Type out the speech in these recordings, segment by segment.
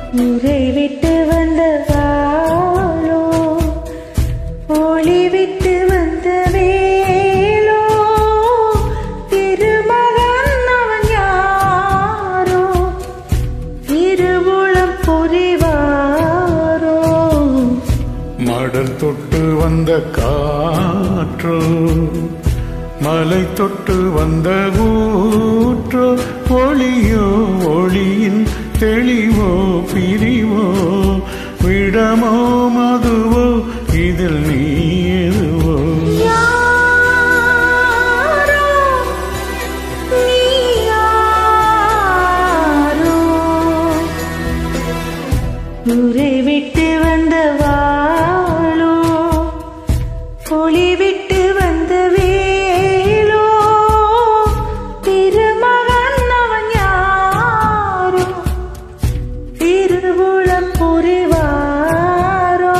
ஊரை விட்டு வந்த வாளோ, ஒளி விட்டு வந்த வேலோ, திருமகன் அவன் யாரோ, திருவுளம் புரிவாரோ. மடல் தொட்டு வந்த காற்றோ, மலை தொட்டு வந்த ஊற்றோ, ஒளியோ ஒளியின் தெளிவோ பிரிவோ, விடமோ மதுவோ, இதில் நீ எதுவோ. ஊரை விட்டு வந்த வாளோ, ஒளி விட்டு வந்த வேலோ, திருமகன் அவன் யாரோ, திருவுளம் புரிவாரோ.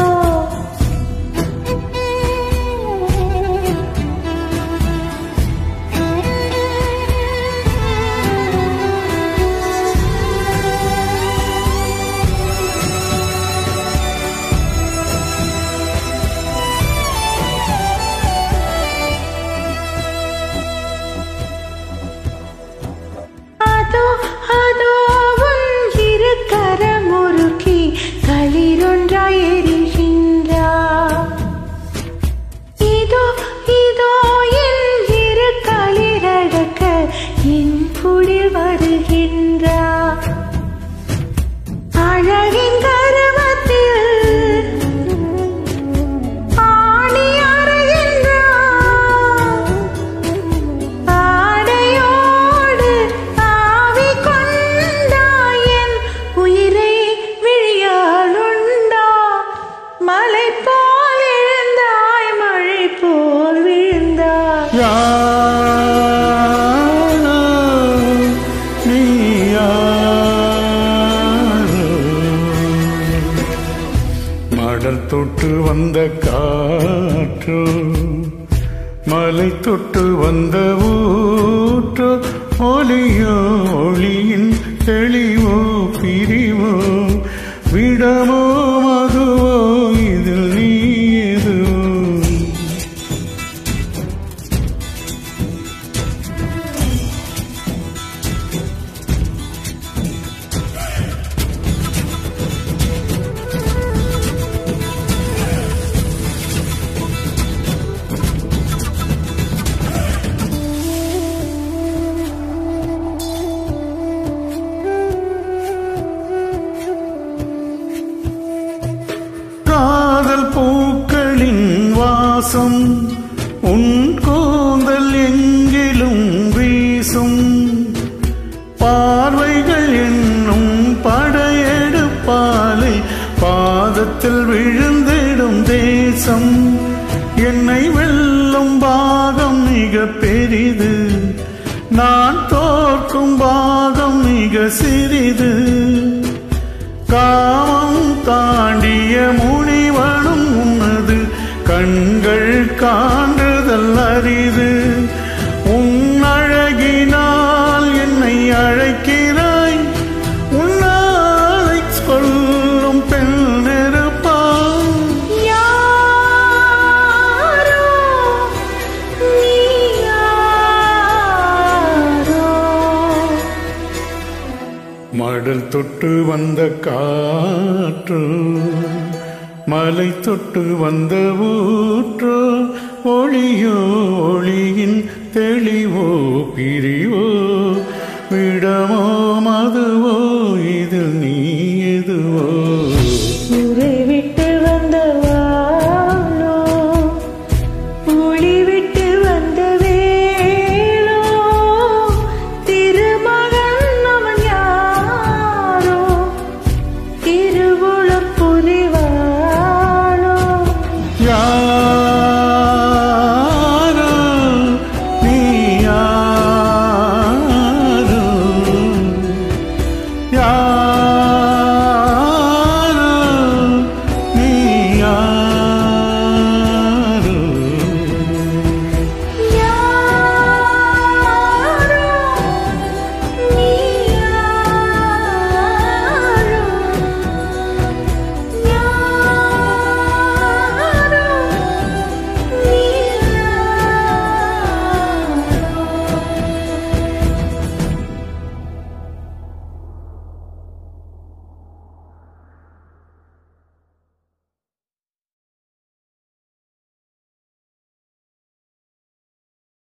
அதோ உன் இரு கரமுருக்கி களிரொன்றாய் எரிகின்றார். இதோ இதோ என் இரு களிரடக்க என் குளிர் வருகின்றார். அழகின் கருவத்தில் ஆணி அறைகின்றார். ஆடையோடு ஆவி கொண்டாய் என் உயிரை விழியாலுண்டா. மலை போல் எழுந்தாய், மழை போல் விழுந்தாய். யாரோ நீ யாரோ, மடல் தொட்டு வந்த காற்றோ, மலை தொட்டு வந்த ஊற்றோ, ஒளியோ ஒளியின் தெளிவோ பிரிவோ, விடமோ மதுவோ, இதில் நீ எதுவோ. காதல் பூக்களின் வாசம் உன் கூந்தல் எங்கிலும் வீசும். பார்வைகள் என்னும் படையெடுப்பாலை பாதத்தில் விழுந்திடும் தேசம். என்னை வெல்லும் பாகம் மிக பெரிது, நான் தோற்கும் பாகம் மிக சிறிது. காமம் தாண்டிய முனிவனும் உனது கண்கள் காண்றுதல் அரிது. உன் அழகினால் என்னை அழைக்கிறாய், உன்னாலை கொல்லும் பெண் நெருப்பா. யாரோ நீ யாரோ, மடல் தொட்டு வந்த காற்றோ, மலை தொட்டு வந்த ஊற்றோ, ஒளியோ ஒளியின் தெளிவோ பிரிவோ, விடமோ மதுவோ,